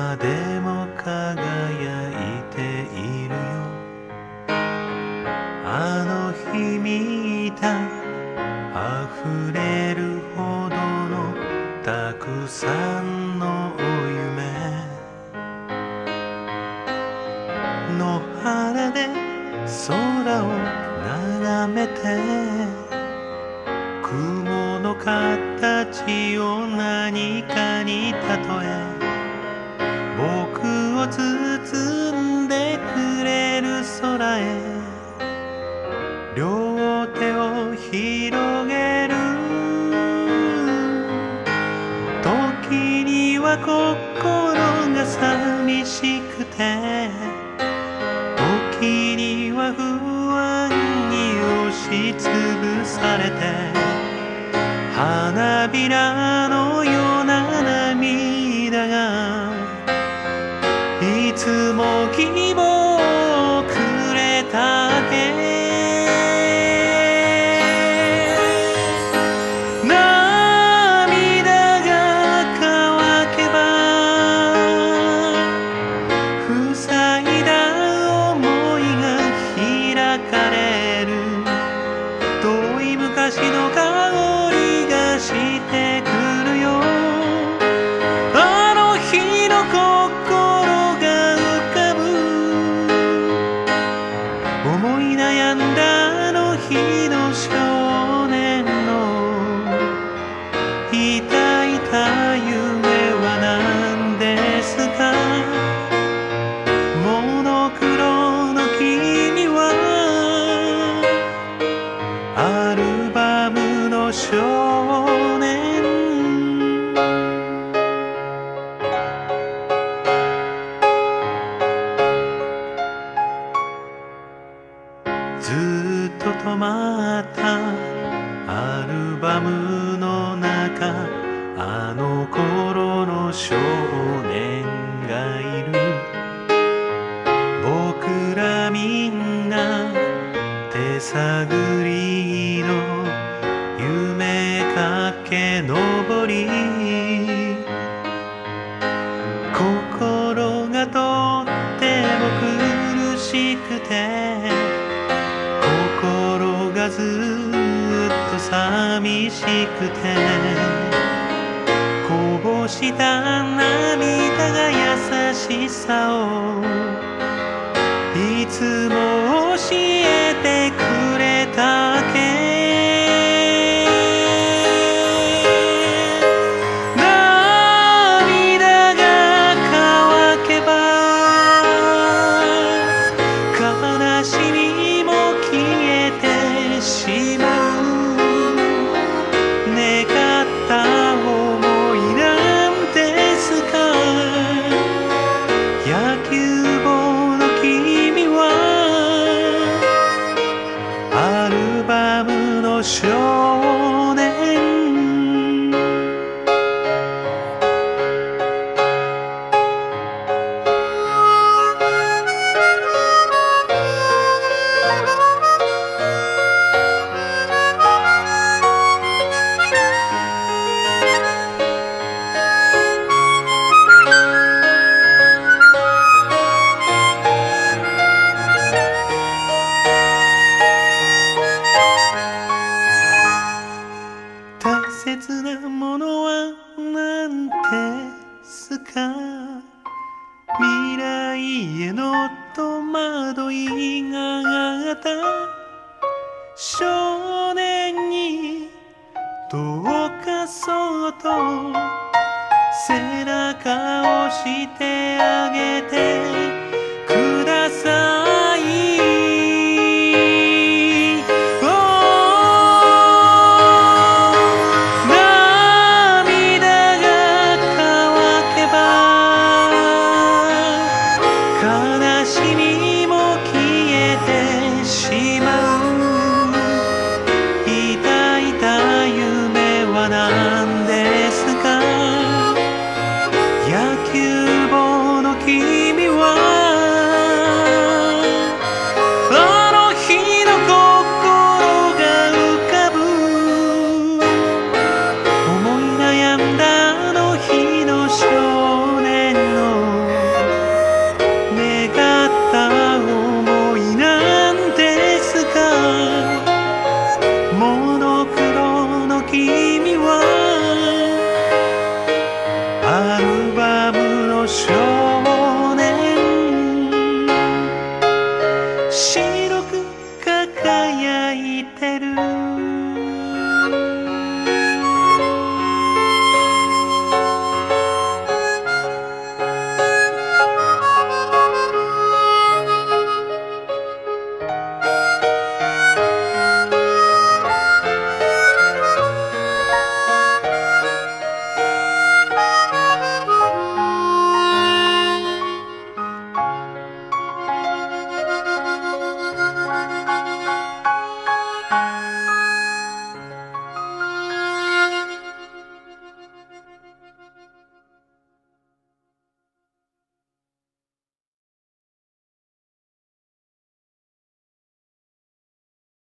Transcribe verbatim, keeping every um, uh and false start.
今でも輝いているよ。あの日見た溢れるほどのたくさんの夢、野原で空を眺めて雲の形を何かに例え僕を包んでくれる空へ両手を広げる。時には心が寂しくて時には不安に押しつぶされて花びらのような涙がいつも希望をくれたっけ。涙が乾けば塞いだ想いが開かれる。遠い昔の香りがしてくるよ。あの日の心が浮かぶ。思い悩んだあの日の少年の抱いた夢は何ですか。モノクロの君はアルバムの少年。ずっと止まったアルバムの中あの頃の少年がいる。僕らみんな手探りの夢駆け上り心がとっても苦しくて心がずっと寂しくてこぼした涙が優しさをいつも教えてくれたっけ。涙が乾けば悲しみも消えてしまう。願った想いなんですか。野球帽の君はアルバムの少年。大切なものは何ですか。未来への戸惑いがあった少年にどうかそっと背中を押してあげてください。悲しみも消えてしまう。抱いた夢は何ですか。野球帽の君はあの日の心が浮かぶ。思い悩んだあの日の少年のしょう